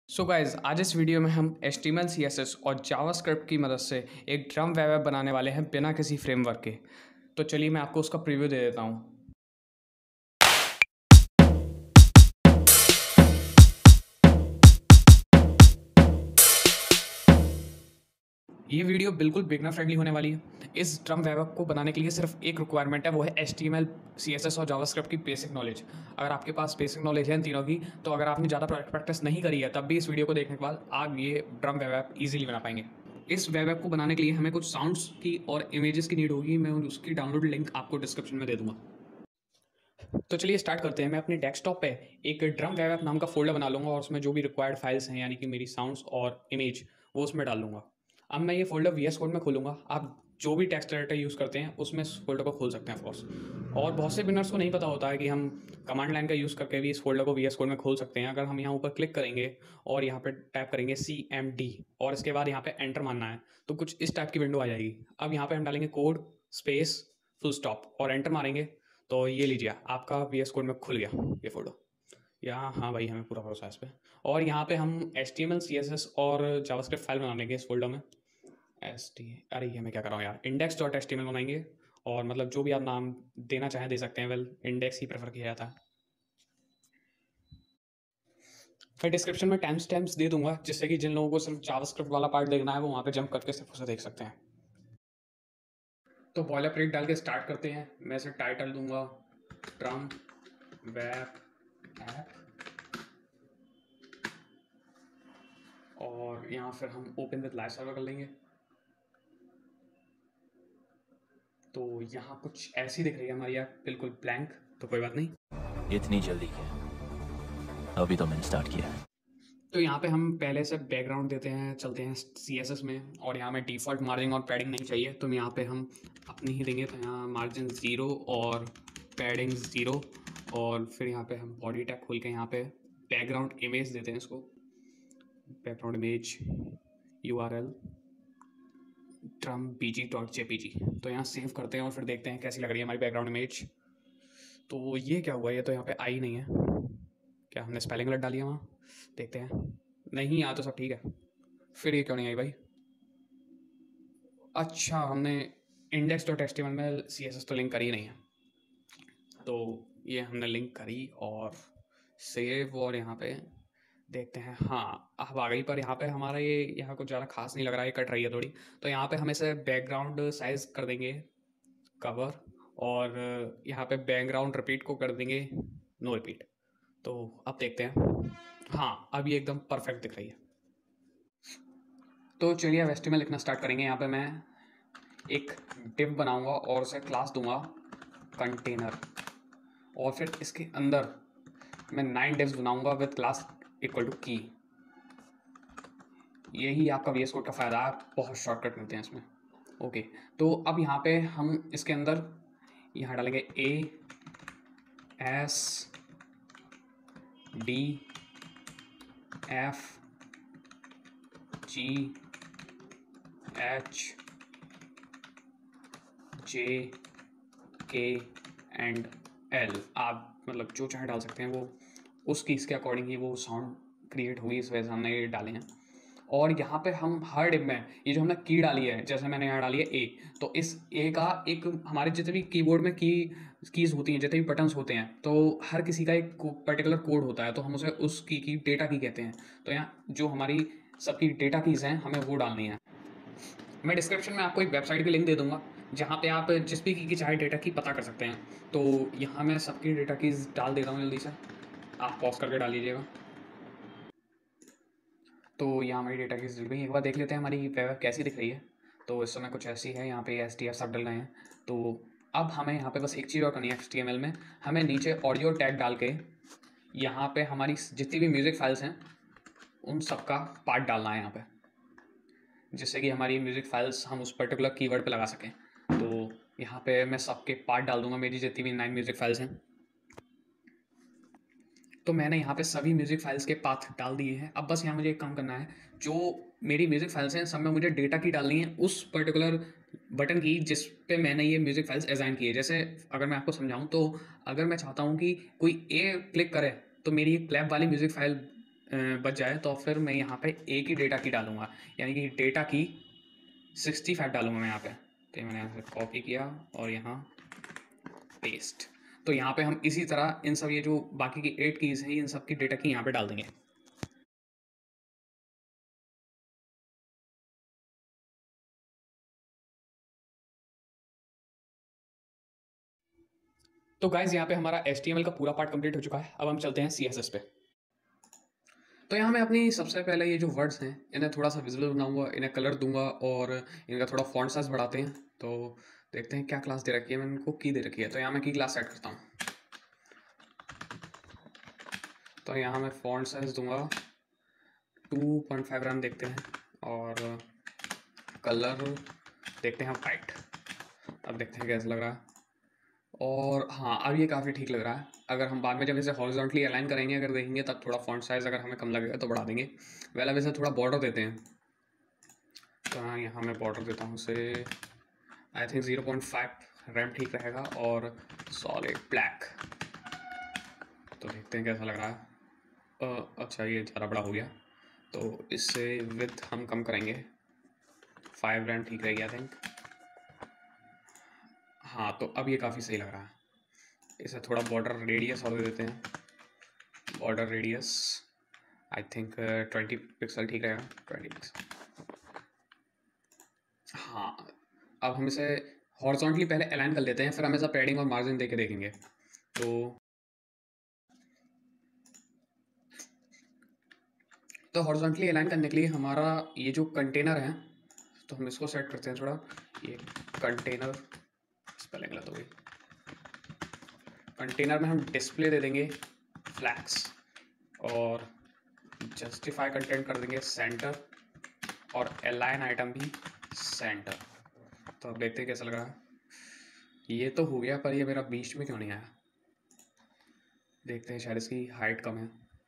So guys आज इस video में हम HTML CSS और जावास्क्रिप्ट की मदद से एक ड्रम वेब ऐप बनाने वाले हैं बिना किसी फ्रेमवर्क के। तो चलिए मैं आपको उसका प्रीव्यू दे देता हूँ। ये वीडियो बिल्कुल बिगनर फ्रेंडली होने वाली है। इस ड्रम वेब ऐप को बनाने के लिए सिर्फ एक रिक्वायरमेंट है, वो है HTML CSS और जावास्क्रिप्ट की बेसिक नॉलेज। अगर आपके पास बेसिक नॉलेज है इन तीनों की, तो अगर आपने ज़्यादा प्रैक्टिस नहीं करी है तब भी इस वीडियो को देखने के बाद आप ये ड्रम वेब ऐप ईजिली बना पाएंगे। इस वेब ऐप को बनाने के लिए हमें कुछ साउंड्स की और इमेजेस की नीड होगी। मैं उसकी डाउनलोड लिंक आपको डिस्क्रिप्शन में दे दूंगा। तो चलिए स्टार्ट करते हैं। मैं अपने डेस्कटॉप पे एक ड्रम वेब ऐप नाम का फोल्डर बना लूँगा और उसमें जो भी रिक्वायर्ड फाइल्स हैं, यानी कि मेरी साउंड्स और इमेज, वो उसमें डाल लूँगा। अब मैं ये फोल्डर VS कोड में खोलूँगा। आप जो भी टेक्स्ट एडिटर यूज़ करते हैं उसमें इस फोल्डर को खोल सकते हैं ऑफकोर्स। और बहुत से बिगिनर्स को नहीं पता होता है कि हम कमांड लाइन का यूज़ करके भी इस फोल्डर को VS कोड में खोल सकते हैं। अगर हम यहाँ ऊपर क्लिक करेंगे और यहाँ पे टाइप करेंगे CMD और इसके बाद यहाँ पे एंटर मारना है, तो कुछ इस टाइप की विंडो आ जाएगी। अब यहाँ पे हम डालेंगे कोड स्पेस फुल स्टॉप और एंटर मारेंगे, तो ये लीजिए आपका VS कोड में खुल गया ये फोटो। यहाँ हाँ भाई, हमें पूरा भरोसा है इस पर। और यहाँ पे हम HTML CSS और जावास्क्रिप्ट फाइल बना लेंगे इस फोल्डर में। अरे ये मैं क्या कर रहा हूँ यार, index.html बनाएंगे। और मतलब जो भी आप नाम देना चाहें दे सकते हैं। वेल, इंडेक्स ही प्रेफर किया जाता है। फिर डिस्क्रिप्शन में टाइम स्टैम्प्स दे दूंगा, जिससे कि जिन लोगों को सिर्फ जावास्क्रिप्ट वाला पार्ट देखना है वो वहाँ पे जंप करके सिर्फ उसे देख सकते हैं। तो बॉयलर प्लेट डाल के स्टार्ट करते हैं। मैं इसे टाइटल दूंगा ड्रम वेब ऐप, और यहाँ फिर हम ओपन विद लाइव सर्वर कर लेंगे। तो यहाँ कुछ ऐसी दिख रही है हमारी ऐप, बिल्कुल ब्लैंक। तो कोई बात नहीं, इतनी जल्दी क्या, अभी तो मैंने स्टार्ट किया है। तो यहाँ पे हम पहले से बैकग्राउंड देते हैं, चलते हैं CSS में। और यहाँ में डिफ़ॉल्ट मार्जिन और पैडिंग नहीं चाहिए, तो यहाँ पे हम अपनी ही देंगे। तो यहाँ मार्जिन 0 और पैडिंग 0। और फिर यहाँ पे हम बॉडी टैग खोल के यहाँ पे बैकग्राउंड इमेज देते हैं इसको। Background image URL trumbg.jpg। तो यहाँ सेव करते हैं और फिर देखते हैं कैसी लग रही है हमारी बैकग्राउंड इमेज। तो ये क्या हुआ, ये तो यहाँ पे आई नहीं है। क्या हमने स्पेलिंग गलत डाली है वहाँ? देखते हैं। नहीं, यहाँ तो सब ठीक है। फिर ये क्यों नहीं आई भाई? अच्छा, हमने index.html में CSS तो लिंक करी ही नहीं है। तो ये हमने लिंक करी और सेव, और यहाँ पे देखते हैं। हाँ, अब आ गई। पर यहाँ पे हमारा ये यहाँ कुछ ज़्यादा खास नहीं लग रहा है, कट रही है थोड़ी। तो यहाँ पे हम इसे बैकग्राउंड साइज कर देंगे कवर, और यहाँ पे बैकग्राउंड रिपीट को कर देंगे नो रिपीट। तो अब देखते हैं। हाँ, अब ये एकदम परफेक्ट दिख रही है। तो चलिए अब HTML लिखना स्टार्ट करेंगे। यहाँ पे मैं एक डिव बनाऊंगा और उसे क्लास दूंगा कंटेनर, और फिर इसके अंदर मैं 9 डिव्स बनाऊंगा विद क्लास इक्वल टू की। यही आपका VS कोड का फ़ायदा है, बहुत शॉर्टकट मिलते हैं इसमें। ओके, तो अब यहाँ पे हम इसके अंदर यहाँ डालेंगे ASDFGHJKL। आप मतलब जो चाहे डाल सकते हैं, वो उस कीज़ के अकॉर्डिंग ही वो साउंड क्रिएट हुई, इस वजह से हमने ये डाले हैं। और यहाँ पे हम हर डिब में ये जो हमने की डाली है, जैसे मैंने यहाँ डाली है A, तो इस A का एक हमारे जितने भी कीबोर्ड में कीज़ होती हैं, जितने भी बटन्स होते हैं, तो हर किसी का एक पर्टिकुलर कोड होता है, तो हम उसे उस की डेटा की कहते हैं। तो यहाँ जो हमारी सबकी डेटा कीज़ हैं, हमें वो डालनी है। मैं डिस्क्रिप्शन में आपको एक वेबसाइट की लिंक दे दूंगा, जहाँ पे आप जिस भी की चाहे डेटा की पता कर सकते हैं। तो यहाँ मैं सबकी डेटा कीज़ डाल देता हूँ जल्दी से, आप पॉज करके डाल लीजिएगा। तो यहाँ हमारी डेटा कीज़ जुड़ गई। एक बार देख लेते हैं हमारी वेब कैसी दिख रही है। तो इस समय कुछ ऐसी है, यहाँ पे SDF सब डल गए हैं। तो अब हमें यहाँ पे बस एक चीज़ और करनी है। HTML में हमें नीचे ऑडियो टैग डाल के यहाँ पे हमारी जितनी भी म्यूज़िक फाइल्स हैं उन सब का पार्ट डालना है यहाँ पे, जिससे कि हमारी म्यूज़िक फाइल्स हम उस पर्टिकुलर कीवर्ड पे लगा सकें। तो यहाँ पे मैं सबके पार्ट डाल दूँगा, मेरी जितनी भी 9 म्यूज़िक फाइल्स हैं। तो मैंने यहाँ पे सभी म्यूज़िक फाइल्स के पाथ डाल दिए हैं। अब बस यहाँ मुझे एक काम करना है, जो मेरी म्यूज़िक फाइल्स हैं सब में मुझे डेटा की डालनी है उस पर्टिकुलर बटन की जिस पे मैंने ये म्यूज़िक फाइल्स असाइन की है। जैसे अगर मैं आपको समझाऊँ, तो अगर मैं चाहता हूँ कि कोई A क्लिक करे तो मेरी एक क्लैप वाली म्यूज़िक फाइल बच जाए तो फिर मैं यहाँ पे एक ही डेटा की डालूँगा, यानी कि डेटा की 65 डालूँगा मैं यहाँ पे। तो ये मैंने यहाँ से कॉपी किया और यहाँ पेस्ट। तो यहाँ पे हम इसी तरह इन सब ये जो बाकी की 8 कीज़ हैं इन सब की डेटा की यहाँ पे डाल देंगे। तो गाइज़ यहाँ पे हमारा HTML का पूरा पार्ट कंप्लीट हो चुका है। अब हम चलते हैं CSS पे। तो यहाँ मैं अपनी सबसे पहले ये जो वर्ड्स हैं इन्हें थोड़ा सा विजुअल बनाऊंगा, इन्हें कलर दूंगा और इनका थोड़ा फॉन्ट साइज बढ़ाते हैं। तो देखते हैं क्या क्लास दे रखी है, मैंने इनको की दे रखी है। तो यहाँ मैं की क्लास सेट करता हूँ। तो यहाँ मैं फॉन्ट साइज दूंगा 2.5 रन देखते हैं और कलर देखते हैं वाइट। अब देखते हैं कैसा लग रहा है। और हाँ, अब ये काफ़ी ठीक लग रहा है। अगर हम बाद में जब इसे हॉरिजॉन्टली अलाइन करेंगे, अगर देखेंगे तब थोड़ा फॉन्ट साइज़ अगर हमें कम लगेगा तो बढ़ा देंगे। वेल अब इसे थोड़ा बॉर्डर देते हैं। तो हाँ, यहाँ मैं बॉर्डर देता हूँ उसे आई थिंक 0.5 रैम ठीक रहेगा और सॉलिड ब्लैक। तो देखते हैं कैसा लग रहा है। अच्छा ये ज़्यादा बड़ा हो गया, तो इससे विड्थ हम कम करेंगे, 5 रैम ठीक रहेगी आई थिंक। हाँ, तो अब ये काफ़ी सही लग रहा है। इसे थोड़ा बॉर्डर रेडियस और दे देते हैं। Border radius I think 20 pixel ठीक रहेगा, 20 पिक्सल। हाँ, अब हम इसे हॉरिजॉन्टली पहले अलाइन कर लेते हैं, फिर हम ऐसा पैडिंग और मार्जिन दे के देखेंगे। तो हॉरिजॉन्टली अलाइन करने के लिए हमारा ये जो कंटेनर है, तो हम इसको सेट करते हैं थोड़ा। ये कंटेनर स्पेलिंग गलत हो गई। कंटेनर में हम डिस्प्ले दे देंगे फ्लैग्स और जस्टिफाई कंटेंट कर देंगे सेंटर और अलाइन आइटम भी सेंटर। तो अब देखते हैं कैसा लग रहा है। ये तो हो गया, पर ये मेरा बीच में क्यों नहीं आया? देखते हैं, शायद इसकी हाइट कम है।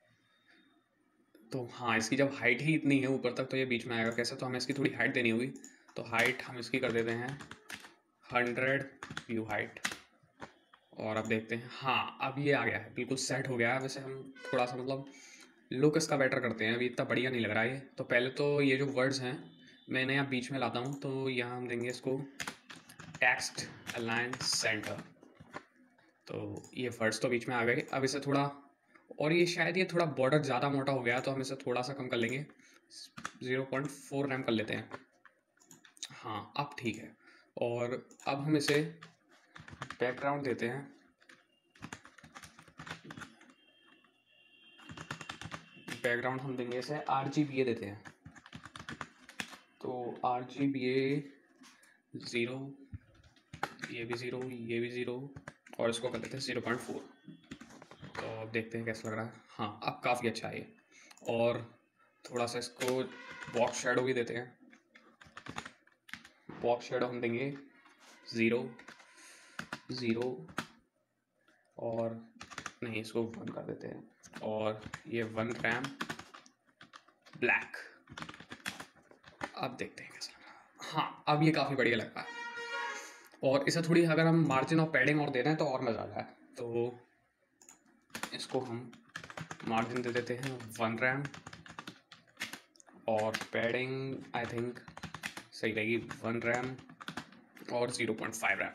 तो हाँ, इसकी जब हाइट ही इतनी है ऊपर तक तो ये बीच में आएगा कैसे? तो हमें इसकी थोड़ी हाइट देनी होगी। तो हाइट हम इसकी कर देते हैं 100 व्यू हाइट। और अब देखते हैं, हाँ अब ये आ गया है, बिल्कुल सेट हो गया है। वैसे हम थोड़ा सा मतलब लुक इसका बेटर करते हैं, अभी इतना बढ़िया नहीं लग रहा है ये। तो पहले तो ये जो वर्ड्स हैं मैं इन्हें यहाँ बीच में लाता हूँ। तो यहाँ हम देंगे इसको टेक्स्ट अलाइन सेंटर। तो ये वर्ड्स तो बीच में आ गए। अब इसे थोड़ा, और ये शायद ये थोड़ा बॉर्डर ज़्यादा मोटा हो गया, तो हम इसे थोड़ा सा कम कर लेंगे, 0.4 रैम कर लेते हैं। हाँ, अब ठीक है। और अब हम इसे बैकग्राउंड देते हैं। बैकग्राउंड हम देंगे इसे RGBA देते हैं। तो RGBA 0, ये भी 0, ये भी 0 और इसको कर लेते हैं 0.4। तो अब देखते हैं कैसा लग रहा है। हाँ, अब काफ़ी अच्छा है ये। और थोड़ा सा इसको बॉक्स शैडो भी देते हैं। बॉक्स शैडो हम देंगे 0, 0 और नहीं, इसको 1 कर देते हैं। और ये 1 रैम ब्लैक। अब देखते हैं कैसा लग रहा है। हाँ, अब ये काफ़ी बढ़िया लग रहा है। और इसे थोड़ी अगर हम मार्जिन और पैडिंग और दे रहे हैं तो और मज़ा आ जाए। तो इसको हम मार्जिन दे देते हैं 1 रैम और पैडिंग आई थिंक सही रहेगी 1 रैम और 0.5 रैम।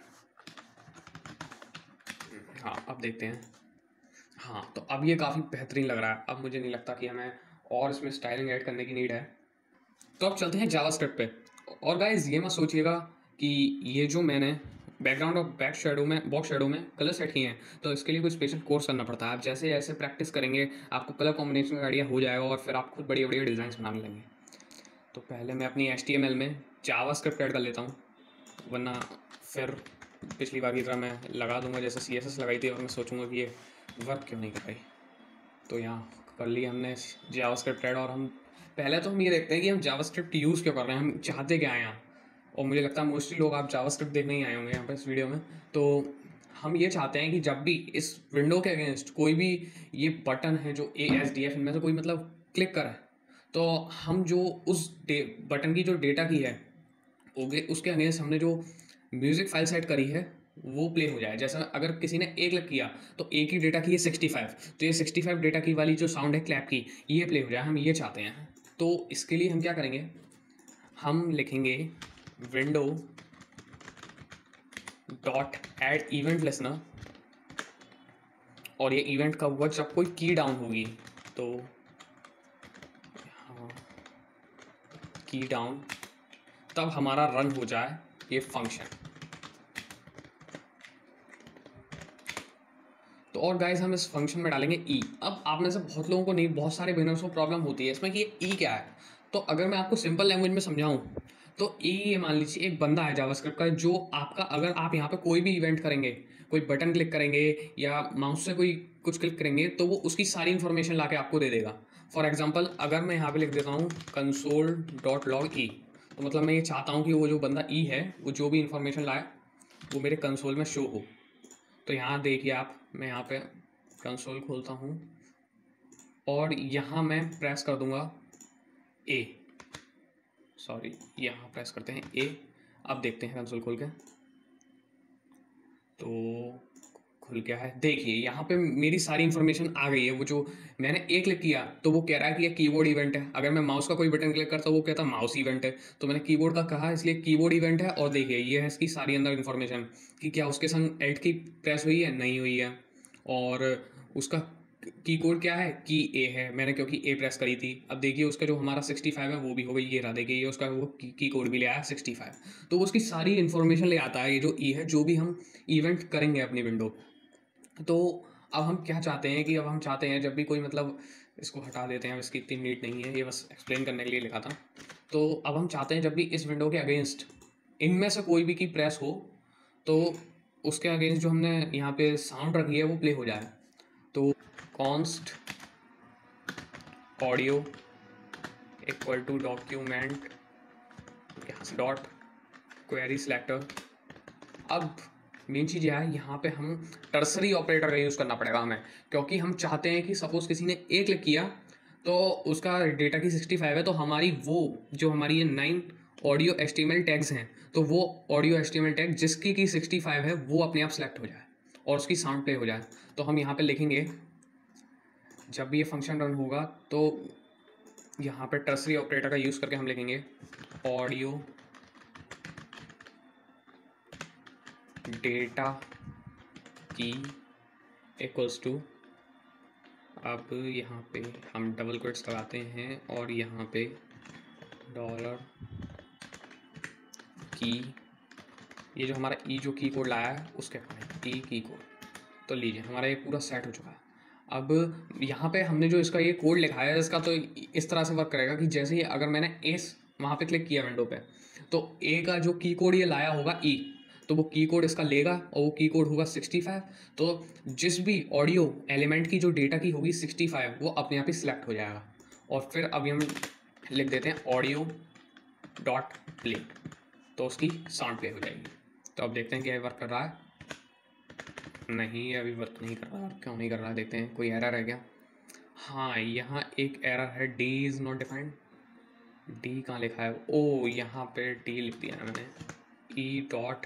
हाँ, अब देखते हैं। हाँ, तो अब ये काफ़ी बेहतरीन लग रहा है। अब मुझे नहीं लगता कि हमें और इसमें स्टाइलिंग ऐड करने की नीड है। तो अब चलते हैं जावास्क्रिप्ट पे। और गाइज ये मत सोचिएगा कि ये जो मैंने बैकग्राउंड और बैक शेडो में बॉक्स शेडो में कलर सेट किए हैं तो इसके लिए कोई स्पेशल कोर्स करना पड़ता है। आप जैसे जैसे प्रैक्टिस करेंगे आपको कलर कॉम्बिनेशन का आइडिया हो जाएगा और फिर आप खुद बढ़िया बढ़िया डिज़ाइंस बनाने लगेंगे। तो पहले मैं अपनी HTML में जावास्क्रिप्ट ऐड कर लेता हूँ, वरना फिर पिछली बार की तरह मैं लगा दूंगा जैसे CSS लगाई थी और मैं सोचूंगा कि ये वर्क क्यों नहीं कर रही। तो यहाँ कर लिया हमने जावास्क्रिप्ट ऐड। और हम पहले तो हम ये देखते हैं कि हम जावास्क्रिप्ट यूज़ क्यों कर रहे हैं, हम चाहते क्या हैं यहाँ। और मुझे लगता है मोस्टली लोग आप जावास्क्रिप्ट देखने ही आए होंगे यहाँ पे इस वीडियो में। तो हम ये चाहते हैं कि जब भी इस विंडो के अगेंस्ट कोई भी ये बटन है जो ASDF इनमें से कोई मतलब क्लिक करे, तो हम जो उस बटन की जो डेटा की है उसके अगेंस्ट हमने जो म्यूज़िक फाइल सेट करी है वो प्ले हो जाए। जैसा अगर किसी ने ए क्लिक किया तो ए की डेटा की है 65, तो ये 65 डेटा की वाली जो साउंड है क्लैप की, ये प्ले हो जाए, हम ये चाहते हैं। तो इसके लिए हम क्या करेंगे, हम लिखेंगे window dot add event listener, और ये इवेंट कब हुआ, जब कोई की डाउन होगी। तो की डाउन, तब हमारा रन हो जाए ये फंक्शन। तो और गाइस हम इस फंक्शन में डालेंगे ई। अब आप में से बहुत लोगों को नहीं, बहुत सारे बिगिनर्स को प्रॉब्लम होती है इसमें कि ये ई क्या है। तो अगर मैं आपको सिंपल लैंग्वेज में समझाऊं तो ई, ये मान लीजिए एक बंदा है जावास्क्रिप्ट का, जो आपका, अगर आप यहाँ पे कोई भी इवेंट करेंगे, कोई बटन क्लिक करेंगे या माउस से कोई कुछ क्लिक करेंगे, तो वो उसकी सारी इन्फॉर्मेशन ला के आपको दे देगा। फॉर एग्जाम्पल अगर मैं यहाँ पे लिख देता हूँ कंसोल डॉट लॉग ई, तो मतलब मैं ये चाहता हूँ कि वो जो बंदा ई है वो जो भी इन्फॉर्मेशन लाए वो मेरे कंसोल में शो हो। तो यहाँ देखिए आप, मैं यहाँ पे कंसोल खोलता हूँ और यहाँ मैं प्रेस कर दूँगा ए, सॉरी यहाँ प्रेस करते हैं ए। अब देखते हैं कंसोल खोल के, तो खुल गया है। देखिए यहाँ पे मेरी सारी इन्फॉर्मेशन आ गई है। वो जो मैंने ए क्लिक किया तो वो कह रहा है कि ये कीबोर्ड इवेंट है। अगर मैं माउस का कोई बटन क्लिक करता हूँ वो कहता है माउस इवेंट है। तो मैंने कीबोर्ड का कहा इसलिए कीबोर्ड इवेंट है। और देखिए ये है इसकी सारी अंदर इन्फॉर्मेशन कि क्या उसके संग एड की प्रेस हुई है, नहीं हुई है, और उसका की कोड क्या है, की ए है, मैंने क्योंकि ए प्रेस करी थी। अब देखिए उसका जो हमारा 65 है वो भी हो गई, ये रहा देखिए, ये उसका वो की कोड भी ले आया 65। तो वो उसकी सारी इन्फॉर्मेशन ले आता है, ये जो ई है, जो भी हम इवेंट करेंगे अपनी विंडो। तो अब हम क्या चाहते हैं कि अब हम चाहते हैं जब भी कोई, मतलब इसको हटा देते हैं, अब इसकी इतनी नीड नहीं है, ये बस एक्सप्लेन करने के लिए लिखा था। तो अब हम चाहते हैं जब भी इस विंडो के अगेंस्ट इनमें से कोई भी की प्रेस हो तो उसके अगेंस्ट जो हमने यहाँ पे साउंड रखी है वो प्ले हो जाए। तो const audio equal to document यहाँ से डॉट क्वेरी सिलेक्टर। अब मेन चीज़ यह है, यहाँ पे हम टर्सरी ऑपरेटर का यूज़ करना पड़ेगा हमें, क्योंकि हम चाहते हैं कि सपोज़ किसी ने ए क्लिक किया तो उसका डेटा की 65 है, तो हमारी वो जो हमारी ये 9 ऑडियो HTML टैग्स हैं, तो वो ऑडियो HTML टैग जिसकी की 65 है वो अपने आप सेलेक्ट हो जाए और उसकी साउंड प्ले हो जाए। तो हम यहाँ पे लिखेंगे, जब भी ये फंक्शन रन होगा तो यहाँ पे टर्सरी ऑपरेटर का यूज़ करके हम लिखेंगे audio data key equals to, अब यहाँ पे हम डबल कोट्स लगाते हैं और यहाँ पे डॉलर की, ये जो हमारा ई जो की कोड लाया है उसके अकॉर्डिंग ई की कोड। तो लीजिए हमारा ये पूरा सेट हो चुका है। अब यहाँ पे हमने जो इसका ये कोड लिखा है इसका, तो इस तरह से वर्क करेगा कि जैसे ही अगर मैंने एस वहाँ पे क्लिक किया विंडो पे, तो ए का जो की कोड ये लाया होगा ई, तो वो की कोड इसका लेगा और वो की कोड होगा 65। तो जिस भी ऑडियो एलिमेंट की जो डेटा की होगी 65 वो अपने आप ही सिलेक्ट हो जाएगा। और फिर अभी हम लिख देते हैं ऑडियो डॉट प्ले, तो उसकी साउंड प्ले हो जाएगी। तो अब देखते हैं क्या वर्क कर रहा है। नहीं, अभी वर्क नहीं कर रहा। क्यों नहीं कर रहा, देखते हैं कोई एरर है क्या। हाँ, यहाँ एक एरर है, D is not defined. D कहाँ लिखा है, ओ यहाँ पे डी लिख दिया है मैंने। ई डॉट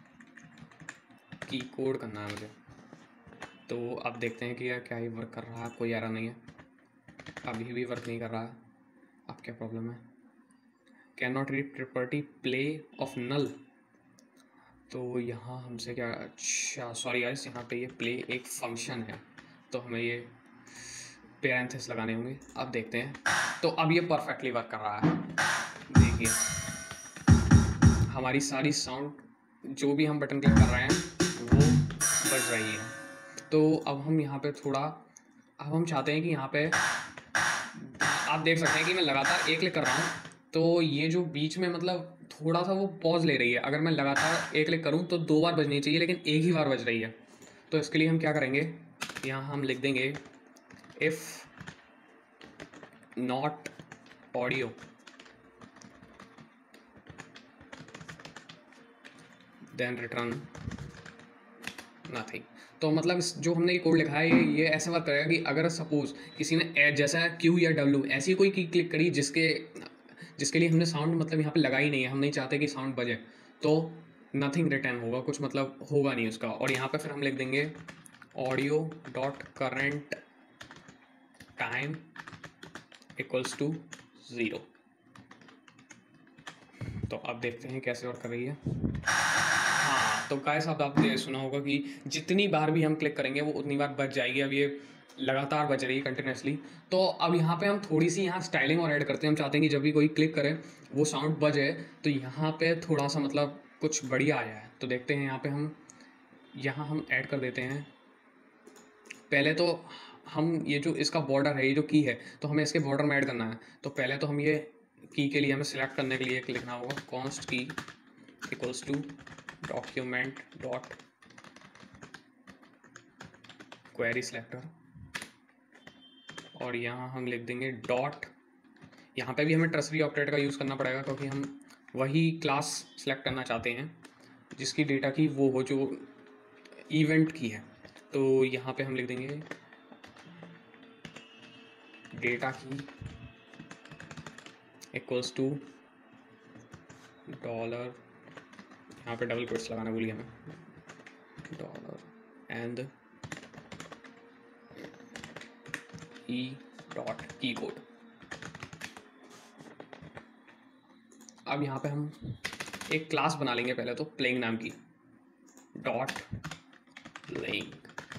की कोड करना है मुझे। तो अब देखते हैं कि यार क्या ये वर्क कर रहा है, कोई एरर नहीं है, अभी भी वर्क नहीं कर रहा है। अब क्या प्रॉब्लम है, can not read property play of null. तो यहाँ हमसे क्या, अच्छा सॉरी गाइस, यहाँ पे ये प्ले एक फंक्शन है तो हमें ये पैरेंथेसिस लगाने होंगे। अब देखते हैं, तो अब ये परफेक्टली वर्क कर रहा है। देखिए हमारी सारी साउंड जो भी हम बटन क्लिक कर रहे हैं वो बज रही है। तो अब हम यहाँ पे थोड़ा, अब हम चाहते हैं कि यहाँ पे आप देख सकते हैं कि मैं लगातार एक क्लिक कर रहा हूँ तो ये जो बीच में मतलब थोड़ा सा वो पॉज ले रही है। अगर मैं लगातार एक क्लिक करूँ तो 2 बार बजनी चाहिए, लेकिन एक ही बार बज रही है। तो इसके लिए हम क्या करेंगे, यहाँ हम लिख देंगे if not audio then return nothing. तो मतलब जो हमने ये कोड लिखा है ये ऐसे वर्क करेगा कि अगर सपोज किसी ने जैसा क्यू या डब्ल्यू ऐसी कोई की क्लिक करी जिसके लिए हमने साउंड मतलब यहाँ पे लगा ही नहीं है, हम नहीं चाहते कि साउंड बजे, तो नथिंग रिटर्न होगा, कुछ मतलब होगा नहीं उसका। और यहाँ पे फिर हम लिख देंगे audio dot current time equals to 0। तो अब देखते हैं कैसे वर्क कर रही है। हाँ, तो गाइस अब आपने सुना होगा कि जितनी बार भी हम क्लिक करेंगे वो उतनी बार बच जाएगी। अब ये लगातार बच रही है कंटिन्यूसली। तो अब यहाँ पे हम थोड़ी सी यहाँ स्टाइलिंग और ऐड करते हैं। हम चाहते हैं कि जब भी कोई क्लिक करे वो साउंड बजे, तो यहाँ पे थोड़ा सा मतलब कुछ बढ़िया आया है। तो देखते हैं यहाँ हम ऐड कर देते हैं। पहले तो हम ये जो इसका बॉर्डर है, ये जो की है, तो हमें इसके बॉर्डर में ऐड करना है। तो पहले तो हम ये की के लिए हमें सिलेक्ट करने के लिए लिखना होगा const key equals to document dot query selector. और यहाँ हम लिख देंगे डॉट, यहाँ पे भी हमें ट्रसरी ऑपरेटर का यूज़ करना पड़ेगा क्योंकि हम वही क्लास सेलेक्ट करना चाहते हैं जिसकी डेटा की वो हो जो इवेंट की है। तो यहाँ पे हम लिख देंगे data key equals two dollar, यहाँ पे डबल कोट्स लगाना भूलिए हमें, dollar and e dot key code. अब यहाँ पे हम एक क्लास बना लेंगे पहले तो प्लेइंग नाम की, डॉट प्लेइंग।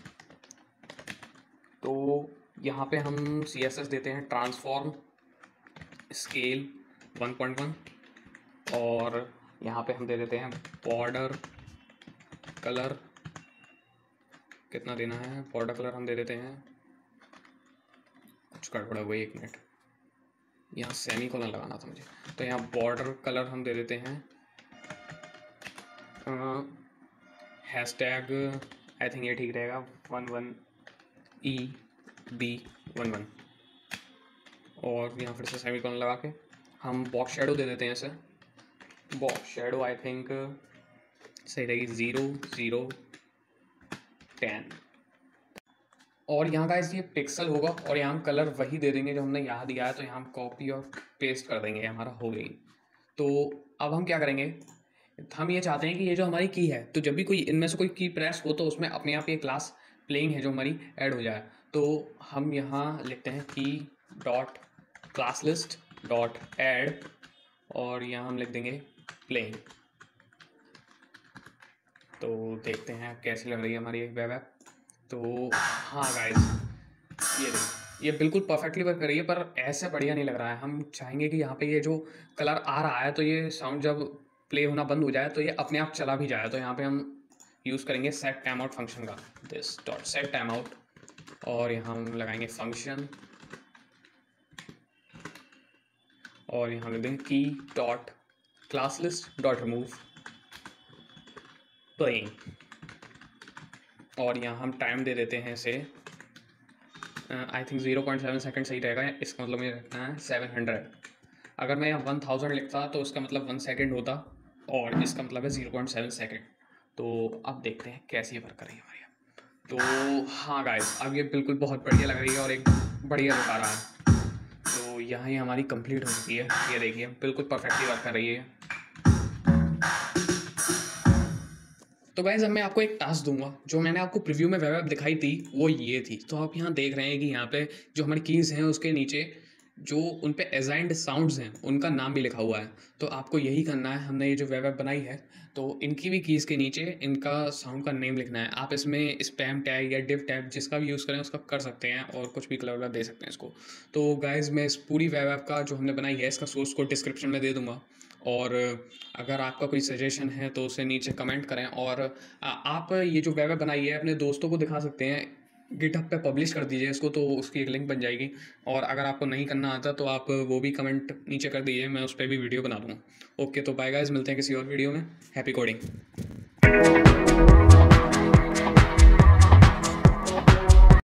तो यहाँ पे हम CSS देते हैं ट्रांसफॉर्म स्केल 1.1 और यहाँ पे हम दे देते हैं बॉर्डर कलर, कितना देना है बॉर्डर कलर हम दे देते हैं, कुछ गड़बड़ हो गई, 1 मिनट, यहाँ सेमीकोलन लगाना था मुझे। तो यहाँ बॉर्डर कलर हम दे देते हैं हैशटैग, आई थिंक ये ठीक रहेगा 11EB11। और यहाँ फिर से सेमीकोलन लगा के हम बॉक्स शेडो दे देते हैं इसे। बॉक्स शेडो आई थिंक सही रहेगी 0 0 10। और यहाँ का ये पिक्सल होगा और यहाँ हम कलर वही दे देंगे जो हमने यहाँ दिया है। तो यहाँ हम कॉपी और पेस्ट कर देंगे, हमारा हो गई। तो अब हम क्या करेंगे, हम ये चाहते हैं कि ये जो हमारी की है, तो जब भी कोई इनमें से कोई की प्रेस हो तो उसमें अपने आप ये क्लास प्लेइंग है जो हमारी ऐड हो जाए। तो हम यहाँ लिखते हैं key dot class list dot add और यहाँ हम लिख देंगे प्लेइंग। तो देखते हैं कैसी लग रही है हमारी वेब ऐप। तो हाँ गाइस, ये देखिए ये बिल्कुल परफेक्टली वर्क कर रही है, पर ऐसे बढ़िया नहीं लग रहा है। हम चाहेंगे कि यहाँ पे ये जो कलर आ रहा है तो ये साउंड जब प्ले होना बंद हो जाए तो ये अपने आप चला भी जाए। तो यहाँ पे हम यूज़ करेंगे सेट टाइम आउट फंक्शन का, this dot set time out, और यहाँ हम लगाएंगे फंक्शन और यहाँ लिख देंगे key dot class list dot remove playing. और यहाँ हम टाइम दे देते हैं इसे आई थिंक 0.7 सेकेंड सही रहेगा। इसका मतलब मुझे रखना है 700। अगर मैं यहाँ 1000 लिखता तो इसका मतलब 1 सेकेंड होता और इसका मतलब है 0.7 सेकेंड। तो अब देखते हैं कैसी वर्क कर रही है हमारी। तो हाँ गाइस, अब ये बिल्कुल बहुत बढ़िया लग रही है और एक बढ़िया लुक आ रहा है। तो यहाँ ही हमारी कंप्लीट हो चुकी है, ये देखिए बिल्कुल परफेक्टली वर्क कर रही है। तो गाइज अब मैं आपको एक टास्क दूंगा, जो मैंने आपको प्रीव्यू में वेब ऐप दिखाई थी वो ये थी। तो आप यहाँ देख रहे हैं कि यहाँ पे जो हमारी कीज़ हैं उसके नीचे जो उन पे असाइंड साउंड्स हैं उनका नाम भी लिखा हुआ है। तो आपको यही करना है, हमने ये जो वेब ऐप बनाई है तो इनकी भी कीज़ के नीचे इनका साउंड का नेम लिखना है। आप इसमें स्पैम टैग या डिव टैग जिसका भी यूज़ करें उसका कर सकते हैं और कुछ भी कलर दे सकते हैं इसको। तो गाइज मैं इस पूरी वेब ऐप का जो हमने बनाई है इसका सोर्स कोड डिस्क्रिप्शन में दे दूँगा, और अगर आपका कोई सजेशन है तो उसे नीचे कमेंट करें। और आप ये जो वेब ऐप बनाई है अपने दोस्तों को दिखा सकते हैं, गिटहब पे पब्लिश कर दीजिए इसको, तो उसकी एक लिंक बन जाएगी। और अगर आपको नहीं करना आता तो आप वो भी कमेंट नीचे कर दीजिए, मैं उस पर भी वीडियो बना दूँगा। ओके, तो बाय गाइस, मिलते हैं किसी और वीडियो में। Happy coding.